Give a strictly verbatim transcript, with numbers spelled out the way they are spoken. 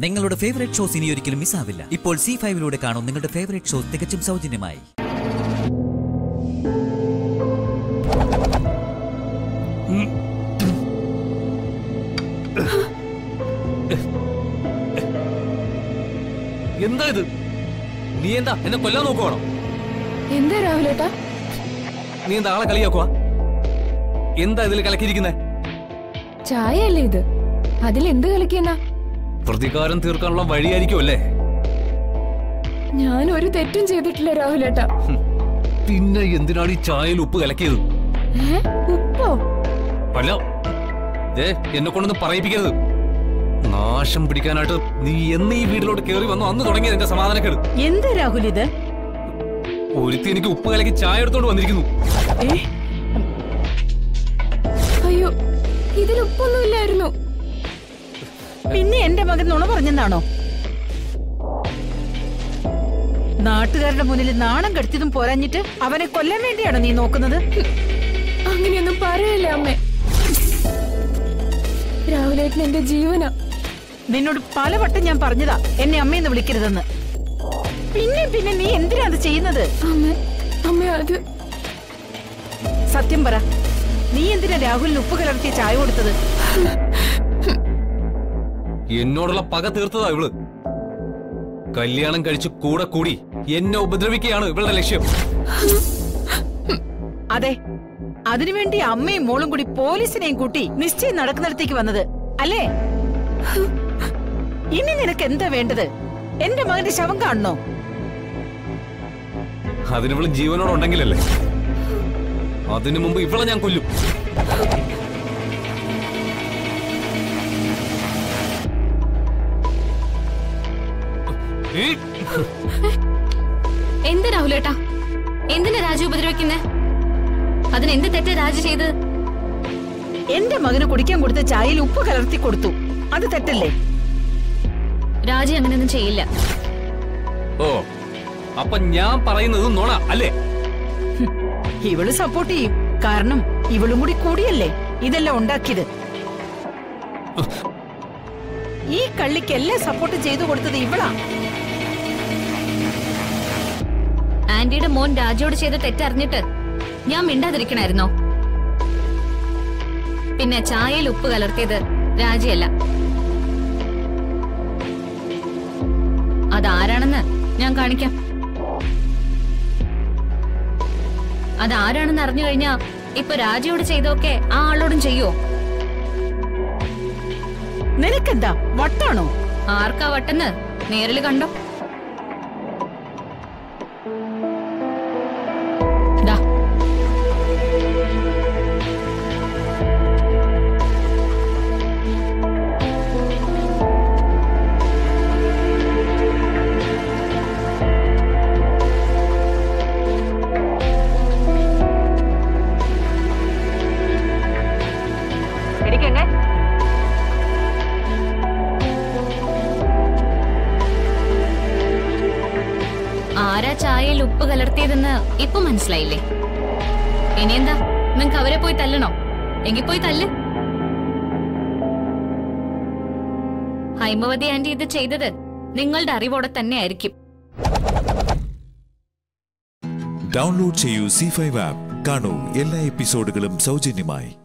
നിങ്ങളുടെ favourite shows ഇനി ഒരിക്കലും മിസ്സാവില്ല. ഇപ്പോൾ സി ഫൈവിലൂടെ കാണും നിങ്ങളുടെ ഫേവറേറ്റ് ഷോസ് തികച്ചും സൗജന്യമായി. എന്താ ഇത്? നീ എന്താ എന്നെ കൊല്ലാൻ നോക്കുവാണോ? എന്താ രാഹുലേട്ടാ? നീ എന്താ ആളെ കളിയാക്കുവാ? എന്താ ഇതിൽ കലക്കിയിരിക്കുന്നേ? ചായ അല്ലേ ഇത്? അതിൽ എന്ത് കളിക്കുന്ന? പ്രതികാരം തീർക്കാനുള്ള വഴിയായിരിക്കും അല്ലേ? ഞാൻ ഒരു തെറ്റും ചെയ്തിട്ടില്ല രാഹുലേട്ടാ. പിന്നെ എന്തിനാണ് ഈ ചായയിൽ ഉപ്പ് കലക്കിയത്? ഉപ്പോ? അല്ല, എന്നെ കൊണ്ടൊന്ന് പറയിപ്പിക്കരുത്. നാശം പിടിക്കാനായിട്ട് നീ എന്ന് ഈ വീട്ടിലോട്ട് കയറി വന്നു അന്ന് തുടങ്ങിയത് എന്റെ സമാധാനക്കേട്. എന്താ രാഹുൽ ഇത്? ഒരുത്തി എനിക്ക് ഉപ്പ് കലക്കി ചായ എടുത്തോണ്ട് വന്നിരിക്കുന്നു. അയ്യോ, ഇതിൽ ഉപ്പൊന്നുമില്ലായിരുന്നു. പിന്നെ എന്റെ മകൻ നുണ പറഞ്ഞെന്നാണോ? നാട്ടുകാരുടെ മുന്നിൽ നാണം കെടുത്തിയതും പോരാഞ്ഞിട്ട് അവനെ കൊല്ലാൻ വേണ്ടിയാണോ നീ നോക്കുന്നത്? അങ്ങനെയൊന്നും പറയല്ലേ അമ്മേ. രാഹുലേട്ടൻ എന്റെ ജീവനാ. നിന്നോട് പലവട്ടം ഞാൻ പറഞ്ഞതാ എന്നെ അമ്മയെന്ന് വിളിക്കരുതെന്ന്. പിന്നെ പിന്നെ നീ എന്തിനാ അത് ചെയ്യുന്നത്? അമ്മ അമ്മ അത് സത്യം പറ, നീ എന്തിനാ രാഹുലിന് ഉപ്പ് കലർത്തിയ ചായ കൊടുത്തത്? എന്നോടുള്ള പക തീർത്തതാ ഇവള്. കല്യാണം കഴിച്ച് കൂടെ കൂടി എന്നെ ഉപദ്രവിക്കുകയാണ് ഇവളുടെ ലക്ഷ്യം. അതെ, അതിനുവേണ്ടി അമ്മയും മോളും കൂടി പോലീസിനെയും കൂട്ടി നിശ്ചയം നടക്കുന്നിടത്തേക്ക് വന്നത് അല്ലേ? ഇനി നിനക്ക് എന്താ വേണ്ടത്? എന്റെ മകന്റെ ശവം കാണണോ? അതിനിവള് ജീവനോടുണ്ടെങ്കിലല്ലേ. അതിനു മുമ്പ് ഇവളെ ഞാൻ കൊല്ലും. എന്ത് രാഹുലേട്ടാ, എന്തിനാ രാജു ഉപദ്രവിക്കുന്നേ? അതിനെന്ത് തെറ്റ് രാജു ചെയ്ത്? എന്റെ മകന് കുടിക്കാൻ കൊടുത്ത ചായയിൽ ഉപ്പ് കലർത്തി കൊടുത്തു, അത് തെറ്റല്ലേ? രാജു അങ്ങനെയൊന്നും ചെയ്യില്ല. ഓ, അപ്പൊ ഞാൻ പറയുന്നത് നുണ അല്ലേ? ഇവള് സപ്പോർട്ട് ചെയ്യും, കാരണം ഇവളും കൂടി കൂടിയല്ലേ ഇതെല്ലാം ഉണ്ടാക്കിയത്. ഈ കള്ളിക്കെല്ലാം സപ്പോർട്ട് ചെയ്തു കൊടുത്തത് ഇവളാ. ആന്റിയുടെ മോൻ രാജുവോട് ചെയ്ത തെറ്ററിഞ്ഞിട്ട് ഞാൻ മിണ്ടാതിരിക്കണായിരുന്നോ? പിന്നെ ചായയിൽ ഉപ്പ് കലർത്തിയത് രാജിയല്ല. അതാരാണെന്ന് ഞാൻ കാണിക്കാം. അതാരാണെന്ന് അറിഞ്ഞു കഴിഞ്ഞാ ഇപ്പൊ രാജയോട് ചെയ്തൊക്കെ ആ ആളോടും ചെയ്യോ? നിനക്കെന്താ വട്ടാണോ? ആർക്കാ വട്ടെന്ന് നേരിൽ കണ്ടോ? ആരാ ചായയിൽ ഉപ്പ് കലർത്തിയതെന്ന് ഇപ്പൊ മനസ്സിലായില്ലേ? ഇനിയെന്താ, നിങ്ങക്ക് അവരെ പോയി തല്ലണോ? എങ്കിൽ പോയി തല്ല്. ഹൈമവതി ആന്റി ഇത് ചെയ്തത് നിങ്ങളുടെ അറിവോടെ തന്നെ ആയിരിക്കും. ഡൗൺലോഡ് ചെയ്യൂ സി ഫൈവ് ആപ്പ്. കാണൂ എല്ലാ എപ്പിസോഡുകളും സൗജന്യമായി.